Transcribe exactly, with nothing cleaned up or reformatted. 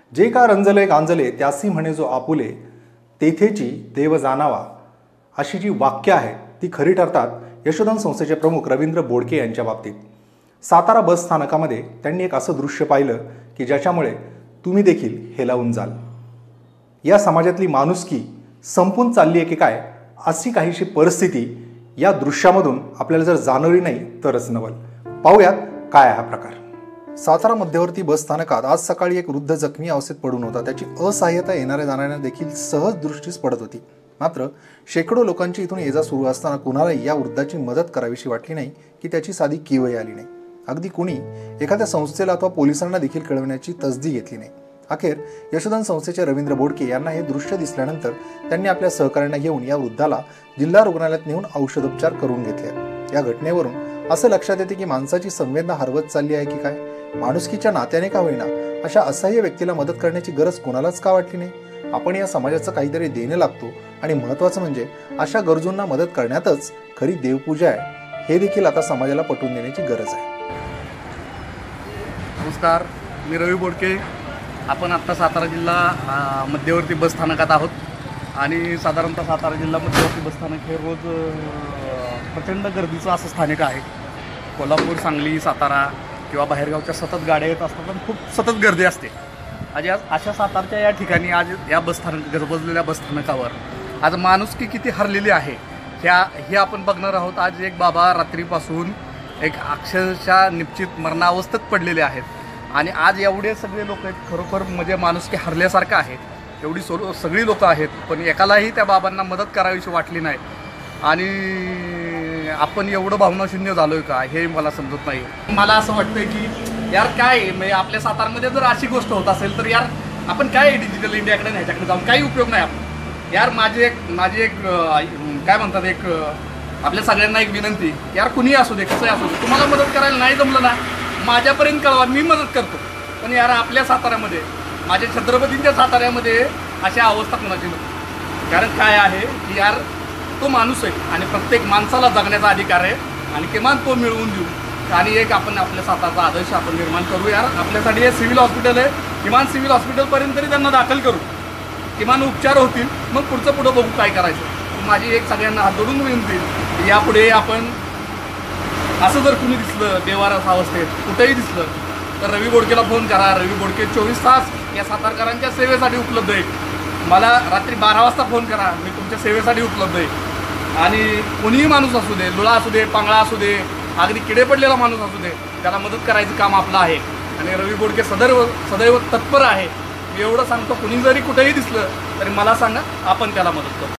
जे का रंजले गांजले त्यासी म्हणे जो आपुले, तेथेची देव जाणावा, अशी जी वाक्य आहेत ती खरी ठरतात यशोधन संस्थेचे प्रमुख रवींद्र बोडके यांच्या बाबतीत। सातारा बस स्थानकामध्ये त्यांनी एक असं दृश्य पाहिलं की ज्याच्यामुळे तुम्ही देखील हेलावून जाल। या समाजातली माणुसकी संपून चालली आहे की काय, अशी काहीशी परिस्थिती या दृश्यामधून आपल्याला जर जाणवली नाही तरच नवल। पाहूयात काय हा प्रकार। सातारा मध्यवर्ती बस स्थानकात आज सकाळी एक वृद्ध जखमी अवस्थेत पडून होता। त्याची असहाय्यता येणाऱ्या जाणाऱ्यांना देखील सहज दृष्टीस पडत होती। मात्र शेकडो लोकांची इथून ये जा सुरू असताना कुणालाही या वृद्धाची मदत करावीशी वाटली नाही की त्याची साधी किवही आली नाही। अगदी कुणी एखाद्या संस्थेला अथवा पोलिसांना देखील कळवण्याची तसदी घेतली नाही। अखेर यशोधन संस्थेचे रवींद्र बोडके यांना हे दृश्य दिसल्यानंतर त्यांनी आपल्या सहकाऱ्यांना घेऊन या वृद्धाला जिल्हा रुग्णालयात नेऊन औषधोपचार करून घेतले। या घटनेवरून असं लक्षात येते की माणसाची संवेदना हरवत चालली आहे की काय। माणुसकीच्या नात्याने का होईना अशा असहाय्य व्यक्तीला मदत करण्याची गरज कोणालाच का वाटली नाही। आपण या समाजाचं काहीतरी देणं लागतो आणि महत्त्वाचं म्हणजे अशा गरजूंना मदत करण्यातच खरी देवपूजा आहे, हे देखील आता समाजाला पटवून देण्याची गरज आहे। नमस्कार, मी रवी बोडके। आपण आत्ता सातारा जिल्हा मध्यवर्ती बस स्थानकात आहोत आणि साधारणतः सातारा जिल्हा मध्यवर्ती बस स्थानक हे रोज प्रचंड गर्दीचं असं स्थानक आहे। कोल्हापूर, सांगली, सातारा किंवा बाहेरगावच्या सतत गाड्या येत असतात आणि खूप सतत गर्दी असते। आज अशा सातारच्या या ठिकाणी आज या बस स्थानक गजबजलेल्या बस स्थानकावर आज माणुसकी किती हरलेली आहे ह्या हे आपण बघणार आहोत। आज एक बाबा रात्रीपासून एक अक्षरशः निश्चित मरणावस्थेत पडलेले आहेत आणि आज एवढे सगळे लोक आहेत, खरोखर म्हणजे माणुसकी हरल्यासारखं आहे। एवढी सो सगळी लोक आहेत पण एकालाही त्या बाबांना मदत करावीशी वाटली नाही आणि आपण एवढं भावनाशून्य झालोय का हे मला समजत नाही। मला असं वाटतंय की यार काय म्हणजे आपल्या सातारमध्ये जर अशी गोष्ट होत असेल तर यार आपण काय डिजिटल इंडियाकडे ह्याच्याकडे जाऊन काही उपयोग नाही आपण। यार माझी एक माझी एक काय म्हणतात एक आपल्या सगळ्यांना एक विनंती, यार कुणीही असू दे कसंही असू दे, तुम्हाला मदत करायला नाही जमलं ना माझ्यापर्यंत कळवा, मी मदत करतो। पण यार आपल्या साताऱ्यामध्ये, माझ्या छत्रपतींच्या साताऱ्यामध्ये अशा अवस्था कोणाची नको। कारण काय आहे की यार तो माणूस आहे आणि प्रत्येक माणसाला जगण्याचा अधिकार आहे आणि किमान तो मिळवून देऊ आणि एक आपण आपल्या सातारचा आदर्श आपण निर्माण करू। यार आपल्यासाठी हे सिव्हिल हॉस्पिटल आहे, किमान सिव्हिल हॉस्पिटलपर्यंत तरी त्यांना दाखल करू, किमान उपचार होतील, मग पुढचं पुढं बघू काय करायचं। माझी एक सगळ्यांना हात जोडून विनंती, यापुढे आपण असं जर कुणी दिसलं बेवारस अवस्थेत कुठेही दिसलं तर रवी बोडकेला फोन करा। रवी बोडके चोवीस तास या सातारकरांच्या सेवेसाठी उपलब्ध आहे। मला रात्री बारा वाजता फोन करा, मी तुमच्या सेवेसाठी उपलब्ध आहे। आणि कोणीही माणूस असू दे, लुळा असू दे, पांगळा असू दे, अगदी किडे पडलेला माणूस असू दे, त्याला मदत करायचं काम आपलं आहे आणि रवी बोडके सदैव सदैव तत्पर आहे। मी एवढं सांगतो, कुणी जरी कुठेही दिसलं तरी मला सांगा, आपण त्याला मदत करू।